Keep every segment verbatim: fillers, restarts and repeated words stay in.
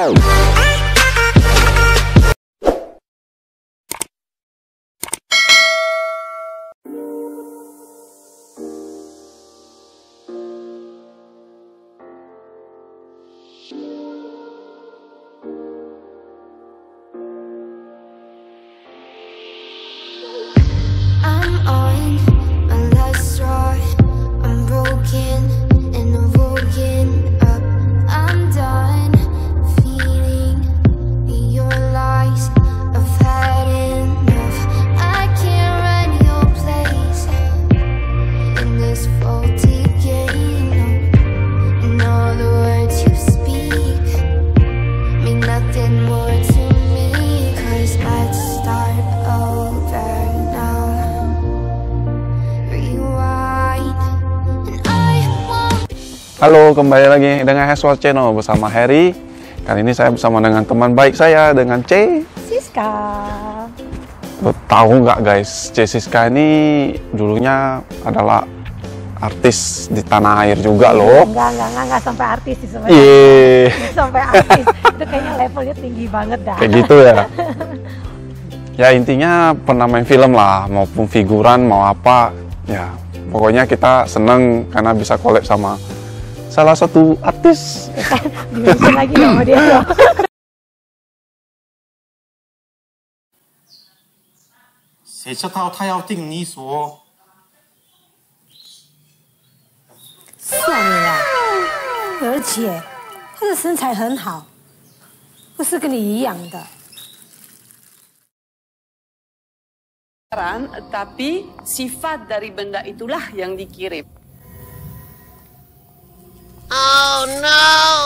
Halo, kembali lagi dengan Haswell Channel bersama Harry. Kali ini saya bersama dengan teman baik saya, dengan C. Siska. Lo tahu nggak guys, C Siska ini dulunya adalah artis di tanah air juga loh. Enggak, enggak, enggak, enggak sampai artis sih sebenarnya. Yeah. Sampai artis, itu kayaknya levelnya tinggi banget dah. Kayak gitu ya. Ya intinya pernah main film lah, maupun figuran, mau apa. Ya pokoknya kita seneng karena bisa collab sama salah satu artis. Dimention lagi sama dia loh. 谁知道他要定你所？ 算了，而且他的身材很好，不是跟你一样的。 Tapi sifat dari benda itulah yang dikirim. Oh no.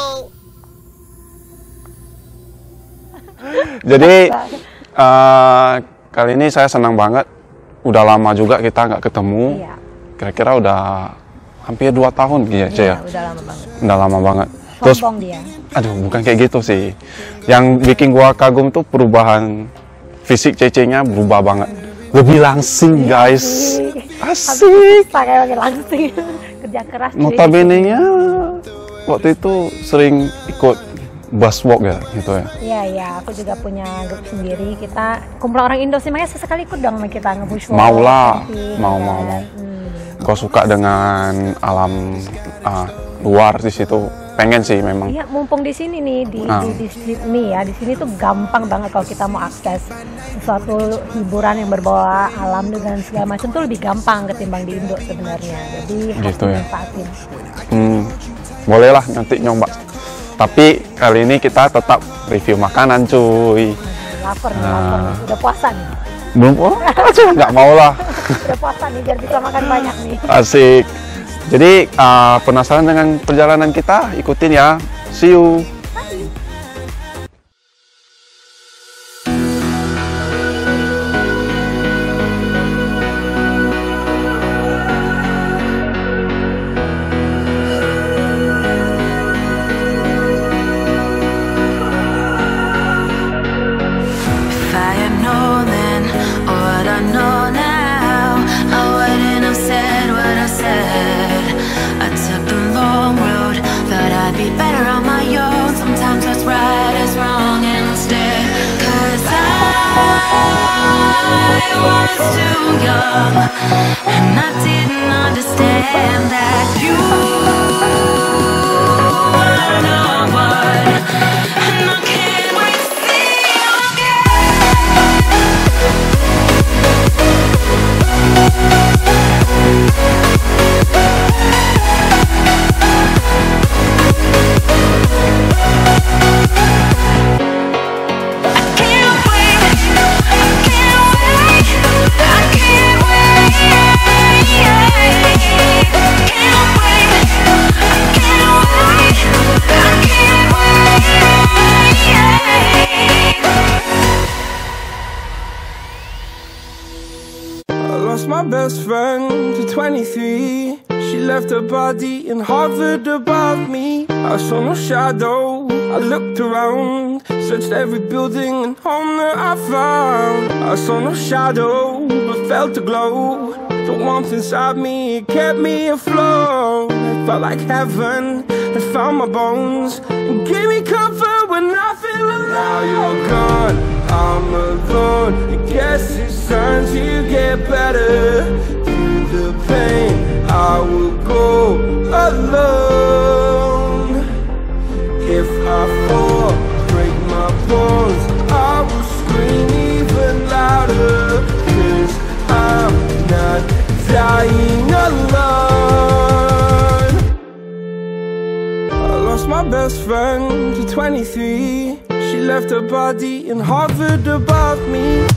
Jadi uh, kali ini saya senang banget. Udah lama juga kita nggak ketemu. Kira-kira udah hampir dua tahun gitu ya, Iya, ya. udah lama banget. Udah lama banget. Terus, Sombong dia. aduh, bukan kayak gitu sih. Yang bikin gua kagum tuh perubahan fisik Cece-nya berubah banget. Lebih langsing guys. Asik. Pakai lagi langsing. Kerja keras. Notabene-nya waktu itu sering ikut bus walk ya gitu ya. Iya, iya, aku juga punya grup sendiri. Kita kumpulan orang Indo sih, makanya sesekali ikut dong sama kita nge-bush walk. Mau lah, camping, mau, ya. mau, mau. Hmm. Gue suka dengan alam uh, luar di situ. Pengen sih memang. Iya, mumpung di sini nih di, Ah. di, di Sydney ya, di sini tuh gampang banget kalau kita mau akses sesuatu hiburan yang berbau alam dan segala macam tuh lebih gampang ketimbang di Indo sebenarnya. Jadi harus Gitu ya. dimanfaatin. Hmm, bolehlah nanti nyoba. Tapi kali ini kita tetap review makanan cuy. Lapar nih, Nah. lapar nih. Udah puasa nih. Belum? Oh, nggak mau lah. Udah puasa nih biar bisa makan banyak nih. Asik. Jadi uh, penasaran dengan perjalanan kita? Ikutin ya. See you. I was too young, and I didn't understand that you were no one, and I can't wait to see you My best friend to twenty-three. She left her body and hovered above me. I saw no shadow, I looked around, searched every building and home that I found. I saw no shadow, but felt a glow. The warmth inside me, it kept me afloat. It felt like heaven had found my bones and gave me comfort when I Now you're gone, I'm alone. I guess it's time to get better. Through the pain, I will go alone. If I fall, break my bones, I will scream even louder. Cause I'm not dying alone. I lost my best friend to twenty-three. She left her body in Harvard above me.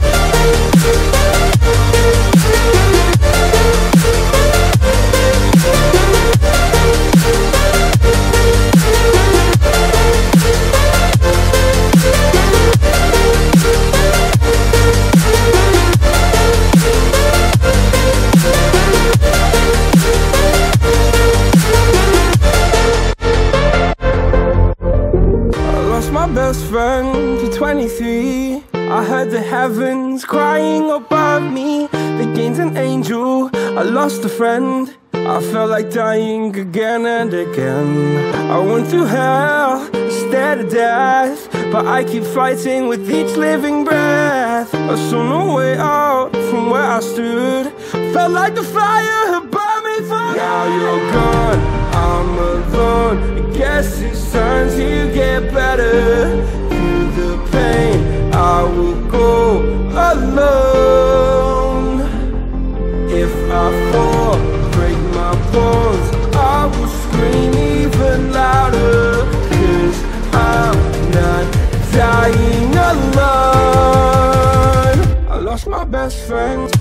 Best friend to twenty-three. I heard the heavens crying above me. The gain's an angel, I lost a friend. I felt like dying again and again. I went through hell, stared at death, but I keep fighting with each living breath. I saw no way out from where I stood. Felt like the fire had burned me through. Now you're gone, I'm alone. I guess it's time to get better. Through the pain, I will go alone. If I fall, break my bones, I will scream even louder. Cause I'm not dying alone. I lost my best friend.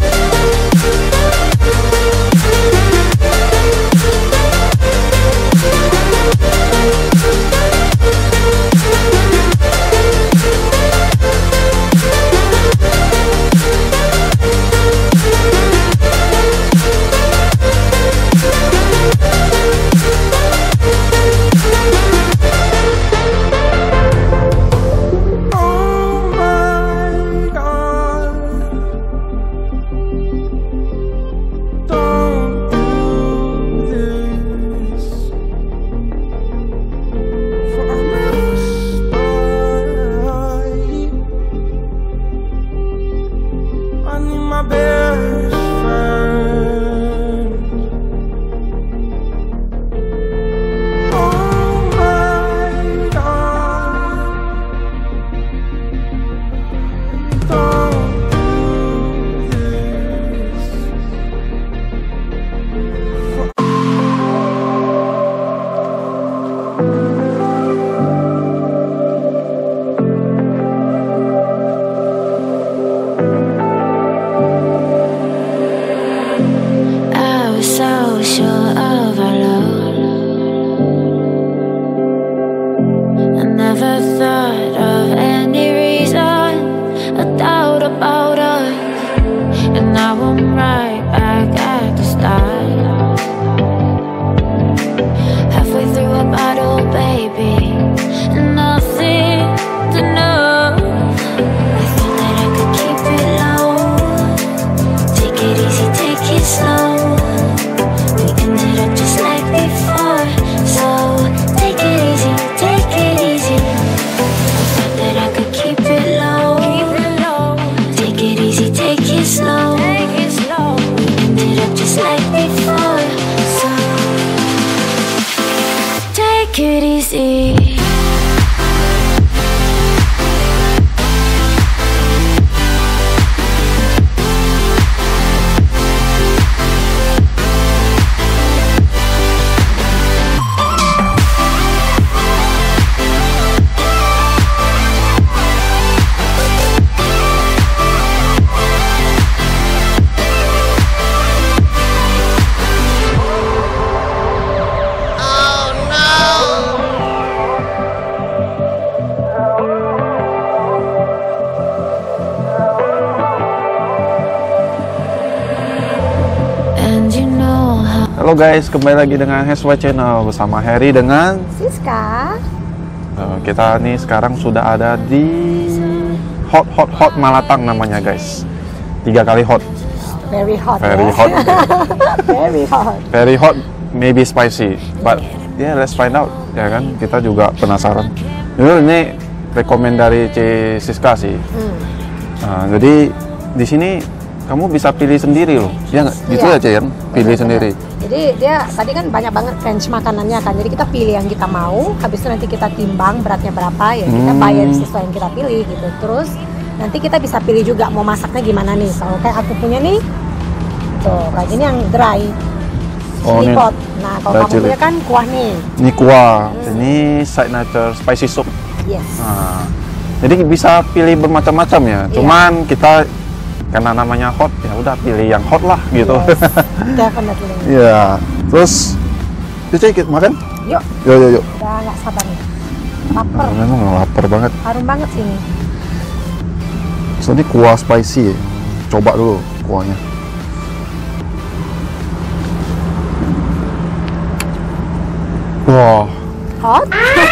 Halo guys, kembali lagi dengan Heswa Channel bersama Harry dengan Siska. Uh, kita nih sekarang sudah ada di Hot Hot Hot Malatang namanya guys. Tiga kali hot. Very hot. Very ya? hot. Very hot. Very hot, maybe spicy. But yeah, let's find out. Ya kan, kita juga penasaran. Ini, ini rekomend dari C Siska sih. Hmm. Nah, jadi di sini kamu bisa pilih sendiri loh, ya nggak? Gitu Iya. ya Cen, pilih Benar-benar. sendiri. Jadi dia tadi kan banyak banget range makanannya kan. Jadi kita pilih yang kita mau, habis itu nanti kita timbang beratnya berapa, ya kita Hmm. bayar sesuai yang kita pilih gitu. Terus nanti kita bisa pilih juga mau masaknya gimana nih. Kalau kayak aku punya nih, tuh kayak ini yang dry, Oh, chili ini pot. Nah kalau dry kamu chili. punya kan kuah nih, Ini kuah, ini signature spicy soup. yes. Nah, jadi bisa pilih bermacam-macam ya. Iya. Cuman kita karena namanya hot, ya udah pilih yang hot lah gitu. Yes. Definitely. Iya. Terus, yuk Cek, kita makan? Yuk, Yuk, yuk, yuk. udah nggak sabar nih. Lapar, Nah, memang lapar banget. harum banget sini. So, ini kuah spicy. Coba dulu kuahnya. Wah, Hot?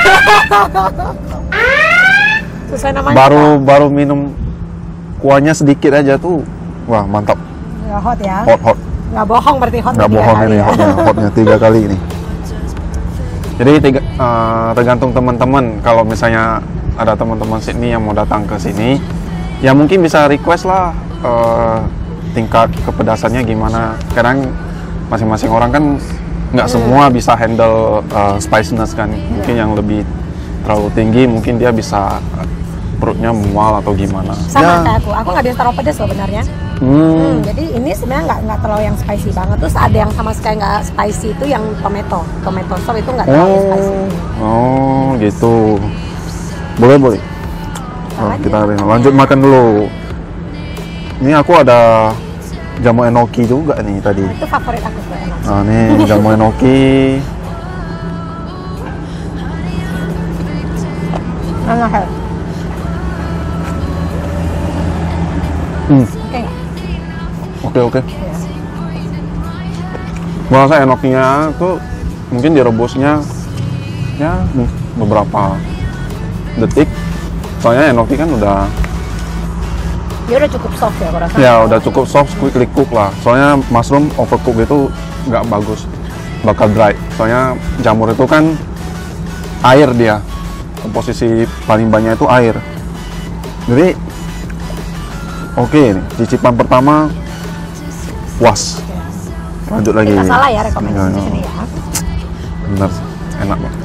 Sesuai namanya. baru baru minum kuahnya sedikit aja tuh. Wah, mantap. Ya, hot ya. Hot, hot. Nggak bohong berarti hot. Nggak tiga bohong kali ini ya. hotnya, hotnya tiga kali ini. Jadi tiga, eh, tergantung teman-teman. Kalau misalnya ada teman-teman Sydney yang mau datang ke sini, ya mungkin bisa request lah eh, tingkat kepedasannya gimana. Kadang masing-masing orang kan nggak semua bisa handle eh, spiciness kan. Mungkin yang lebih terlalu tinggi, mungkin dia bisa eh, perutnya mual atau gimana. Sama kayak aku, aku nggak bisa terlalu pedas loh benarnya. Hmm. Hmm, jadi ini sebenarnya nggak nggak terlalu yang spicy banget. Terus ada yang sama sekali nggak spicy itu yang tomato, tomato sauce itu nggak terlalu spicy. Oh, oh gitu. Boleh boleh. Oh, Aja. kita lanjut makan dulu. Ini aku ada jamu enoki juga nih tadi. Itu favorit aku tuh enak. Nah, ini jamu enoki. Enak ya. Hmm, Oke nggak? oke oke. Gua rasa enokinya tuh mungkin direbusnya ya beberapa detik. Soalnya enoki kan udah Dia udah cukup soft ya aku rasa. ya udah cukup soft, quickly cook lah. Soalnya mushroom overcook itu nggak bagus, bakal dry. Soalnya jamur itu kan air dia, komposisi paling banyak itu air. Jadi oke nih, cicipan pertama puas. Lanjut lagi. Kita salah ya rekomendasi di Ya, sini ya. bener, enak banget.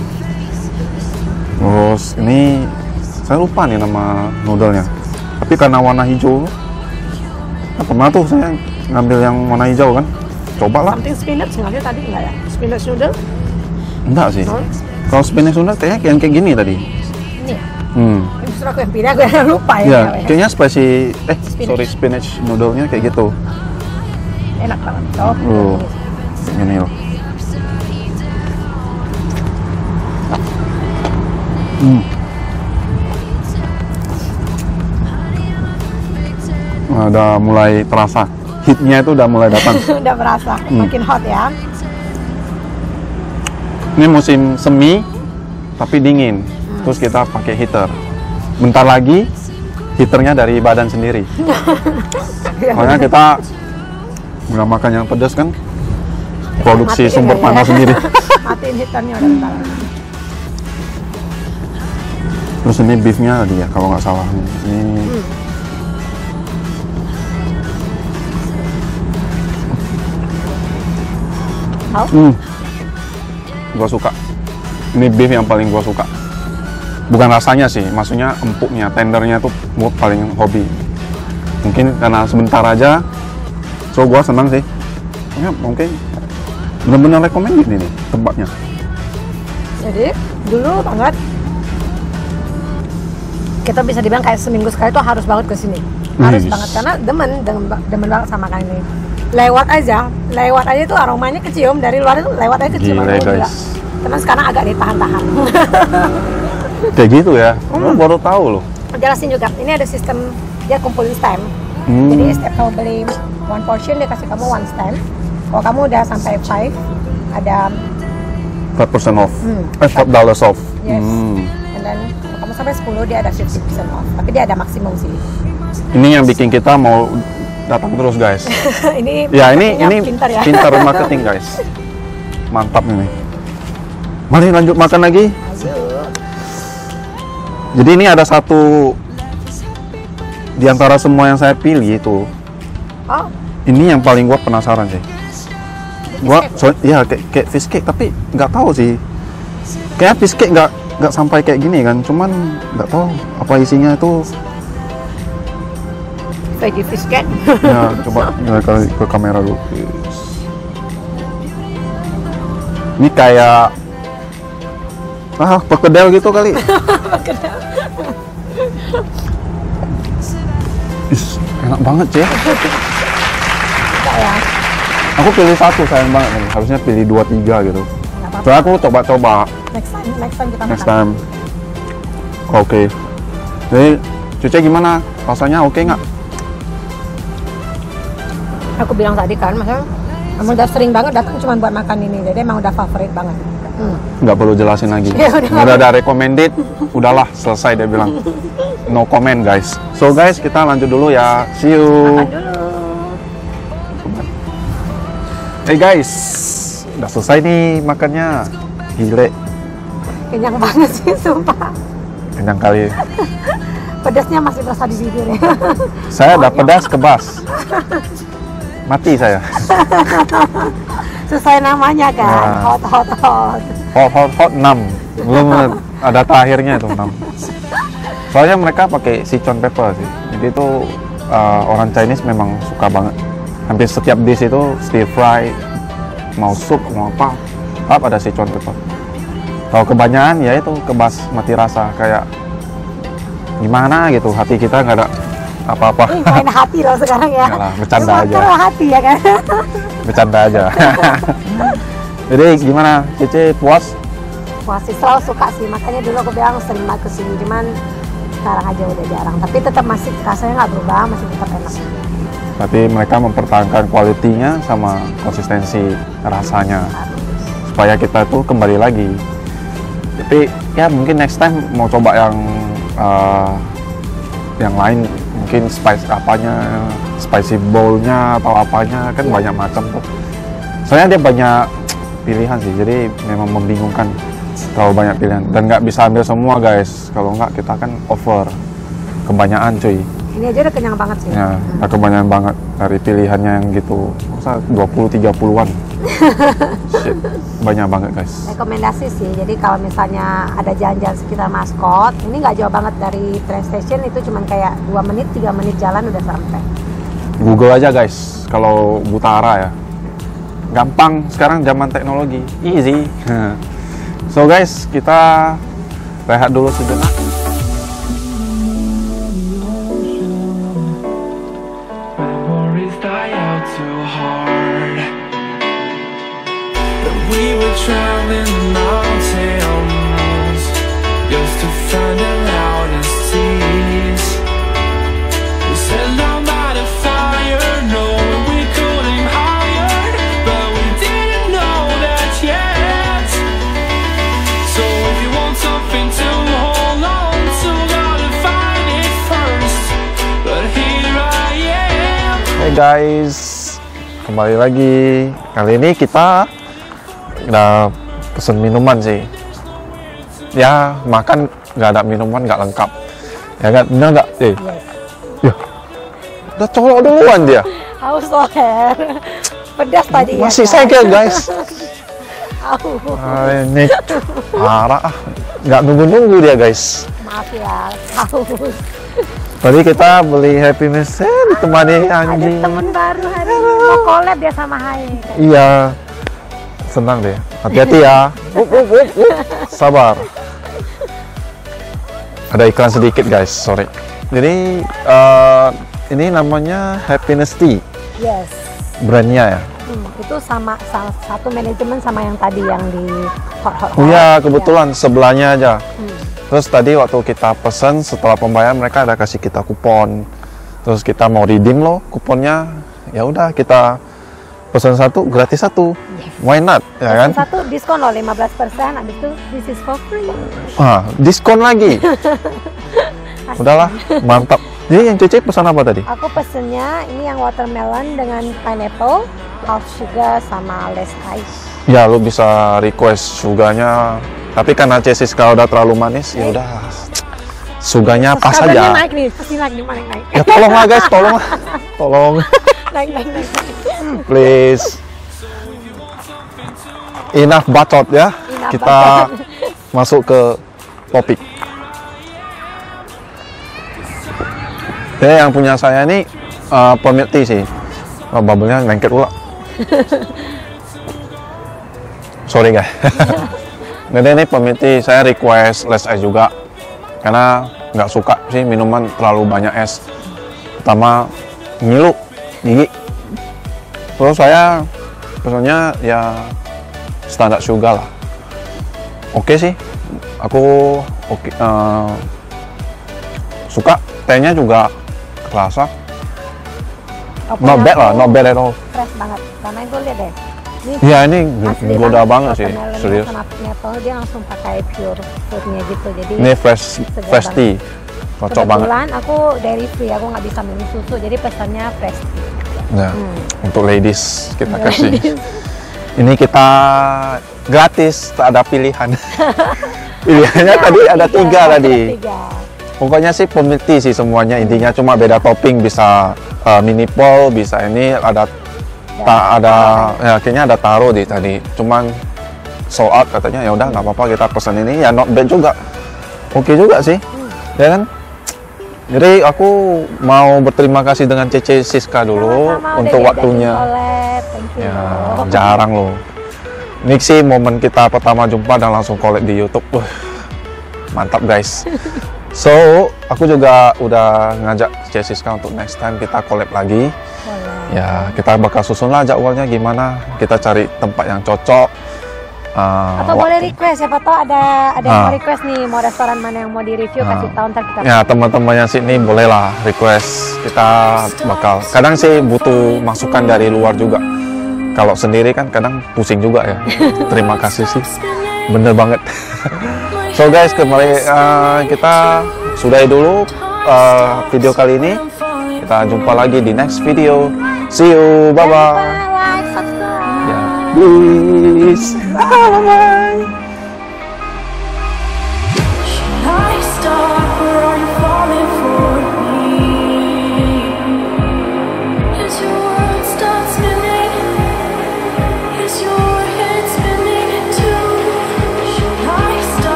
Terus ini saya lupa nih nama noodle-nya. Tapi karena warna hijau, nah, pernah tuh saya ngambil yang warna hijau kan. Cobalah. Something spinach nggak sih tadi nggak ya? Spinach noodle? Enggak sih. Hmm? Kalau spinach noodle kayaknya yang kayak gini tadi. Ini ya? Hmm. Ini justru aku yang pilih, aku yang lupa ya. Ya, namanya. kayaknya spicy eh Spinach. sorry spinach noodle-nya kayak gitu. Enak banget. Oh, Oh. Gini loh. Hmm. Nah, udah mulai terasa heatnya itu udah mulai datang. udah berasa Hmm. makin hot ya. Ini musim semi tapi dingin. Terus kita pakai heater. Bentar lagi heaternya dari badan sendiri. Makanya kita nggak makan yang pedas kan. Produksi Matiin sumber ya, panas ya. sendiri. Matiin heaternya udah bentar lagi. Terus ini beefnya tadi ya kalau nggak salah. Ini How? Hmm. Gua suka. Ini beef yang paling gua suka. Bukan rasanya sih, maksudnya empuknya, tendernya tuh gua paling hobi. Mungkin karena sebentar aja, so gua senang sih. Ya, mungkin benar-benar rekomend ini nih tempatnya. Jadi dulu banget kita bisa dibilang kayak seminggu sekali tuh harus banget ke sini. Harus Wih. banget karena demen, demen, demen banget sama kain ini. Lewat aja, lewat aja tuh aromanya kecium dari luar itu lewat aja kecium. Gila, Aku gila. guys. Karena sekarang agak ditahan-tahan. Kayak gitu ya, gua baru tahu loh. Jelasin juga, ini ada sistem dia kumpulin stem. Hmm. Jadi setiap kamu beli one portion dia kasih kamu one stem. Kalau kamu udah sampai five ada five percent off, Hmm. eh five dollars off. yes. Hmm. And then kalau kamu sampai sepuluh dia ada fifty percent off. Tapi dia ada maksimum sih. Ini yang bikin kita mau datang terus guys. ini Ya ini marketingnya ini pintar ya. pintar marketing guys. Mantap ini. Mari lanjut makan lagi. Jadi ini ada satu di antara semua yang saya pilih itu. Oh, Ini yang paling gua penasaran sih. Gua so, ya kayak, kayak fish cake tapi nggak tahu sih. Kayak fish cake nggak nggak sampai kayak gini kan. Cuman nggak tahu apa isinya itu. veggie fish cake. Ya coba ya, ke, ke kamera dulu. Ini kayak ah perkedel gitu kali. Is, enak banget sih. Ya. Aku pilih satu sayang banget nih. Harusnya pilih dua tiga gitu. Nggak apa-apa. Soalnya aku coba-coba Next time, next time kita next makan. time. Oke. Jadi Cuce gimana? Rasanya oke nggak? Aku bilang tadi kan, maksudnya emang udah sering banget datang cuma buat makan ini, jadi emang udah favorit banget. Hmm. Nggak perlu jelasin lagi. Ya, udah. udah ada recommended, udahlah selesai dia bilang. No comment guys. So guys kita lanjut dulu ya. See you. Makan dulu. Hey guys, udah selesai nih makannya. Gile, Kenyang banget sih, sumpah. kenyang kali. Pedasnya masih berasa di bibir ya. Saya udah pedas kebas. Mati saya. Sesuai namanya kan, Nah. hot hot hot. Hot hot hot enam. Belum ada terakhirnya itu enam. Soalnya mereka pakai Sichuan pepper sih. Jadi itu uh, orang Chinese memang suka banget. Hampir setiap dish itu stir fry, mau sup, mau apa, apa ada Sichuan pepper. Kalau kebanyakan ya itu kebas mati rasa kayak gimana gitu, hati kita nggak ada apa-apa. Ih, main hati loh sekarang ya. Nggak lah, bercanda Cuma aja. terus hati ya kan. Bercanda aja. Jadi gimana, Cici puas? Wah sih selalu suka sih, makanya dulu aku bilang sering banget kesini, cuman sekarang aja udah jarang. Tapi tetap masih rasanya nggak berubah, masih tetap enak. Tapi mereka mempertahankan kualitinya sama konsistensi rasanya supaya kita tuh kembali lagi. Tapi ya mungkin next time mau coba yang uh, yang lain, mungkin spice apanya, spicy bowl-nya atau apanya kan Iya. banyak macam tuh. Soalnya dia banyak pilihan sih, jadi memang membingungkan kalau banyak pilihan dan nggak bisa ambil semua guys. Kalau nggak kita kan over kebanyakan cuy. Ini aja udah kenyang banget sih. Ya, nah kebanyakan banget dari pilihannya yang gitu. Masa dua puluh tiga puluhan. Shit, banyak banget guys. Rekomendasi sih, jadi kalau misalnya ada jalan-jalan sekitar Maskot, ini nggak jauh banget dari train station, itu cuman kayak dua menit, tiga menit jalan udah sampai. Google aja guys, kalau buta arah ya. Gampang, sekarang zaman teknologi, easy. So guys, kita rehat dulu sejenak. Memories die out too hard. But we were traveling mountains just to find the loudest seas. We set our mind on fire, knowing we couldn't hide, but we didn't know that yet. So if you want something to hold on to, gotta find it first. But here I am. Hey guys, kembali lagi. Kali ini kita udah pesen minuman sih. Ya makan nggak ada minuman nggak lengkap. Ya kan, bener nggak? Eh, Yes. ya, udah colok duluan dia. Haus loher. Pedas tadi ya. Masih kan? saya guys. Au. Ah, ini parah ah, nggak nunggu-nunggu dia guys. Maaf ya, haus. Tadi kita beli happiness eh, ditemani Ada anjing. temen baru hari ini, mau collab dia sama Hai. Iya, senang deh. Hati-hati ya. Wup, wup, wup, wup. Sabar. Ada iklan sedikit guys, sorry. Jadi eh, ini namanya Happiness Tea, Yes. brandnya ya. Hmm, itu sama salah satu manajemen sama yang tadi yang di hot hot. Oh iya, Hot. kebetulan sebelahnya aja. Hmm. Terus tadi waktu kita pesan setelah pembayaran mereka ada kasih kita kupon. Terus kita mau redeem loh kuponnya. Ya udah kita pesan satu gratis satu. Why not? Ya kan? Pesan satu diskon loh lima belas persen, habis itu this is for free. Ah, diskon lagi. Udahlah, mantap. Jadi yang Cici pesan apa tadi? Aku pesennya ini yang watermelon dengan pineapple, half sugar sama less ice. Ya, lu bisa request sugarnya. Tapi karena Cici kalau udah terlalu manis, ya udah suganya pas Subscribernya saja. naik nih, pasti naik nih, naik naik. Ya tolonglah guys, tolong, tolong, naik naik naik. please. Enough bacot ya. Enough Kita bacot. masuk ke topik. Oke, yang punya saya ini uh, permit tea sih. Oh, bubble-nya lengket pula. Sorry guys. Jadi ini permit tea, saya request less ice juga. Karena nggak suka sih minuman terlalu banyak es. Pertama, ngilu gigi. Terus saya pesannya ya standar sugar lah. Oke sih, aku oke uh, suka. Tehnya juga kerasa. Not bad lah, not bad at all. Fresh banget. Karena gue lihat deh. Ini Ya ini asli goda banget, banget sih, watermelon serius. sama pineapple dia langsung pakai pure fruitnya gitu. Jadi Ini fresh, segar fresh tea, banget. cocok banget. Kebetulan aku dairy free, aku nggak bisa minum susu, jadi pesannya fresh tea. Ya, Hmm. untuk ladies kita kasih. Ladies. Ini kita gratis, tak ada pilihan. Pilihannya Ya, tadi ada tiga ada tadi. tiga. Pokoknya sih pemilih sih semuanya, intinya cuma beda topping, bisa uh, mini pol, bisa ini ada tak ada ya kayaknya ada taro di tadi. Cuman sold out katanya, ya udah nggak apa-apa kita pesan ini, ya not bad juga. Oke juga sih. Ya kan? Jadi aku mau berterima kasih dengan Cece Siska dulu Sama-sama, untuk udah waktunya. diajakin collab, thank you. Ya, jarang loh. Ini sih momen kita pertama jumpa dan langsung collab di YouTube. Wah, mantap guys. So, aku juga udah ngajak Jessica untuk next time kita collab lagi. Boleh. Ya, kita bakal susun lah jadwalnya gimana. Kita cari tempat yang cocok. Uh, Atau boleh request, siapa tahu ada ada yang Ah. mau request nih, mau restoran mana yang mau di review, Ah. kasih tahu ntar kita. Ya, teman-teman yang sini bolehlah request. Kita bakal. Kadang sih butuh masukan dari luar juga. Kalau sendiri kan kadang pusing juga ya. Terima kasih sih. Bener banget. So guys, kembali uh, kita sudahi dulu uh, video kali ini. Kita jumpa lagi di next video. See you. Bye bye. Like, subscribe. Ya, please. Bye bye.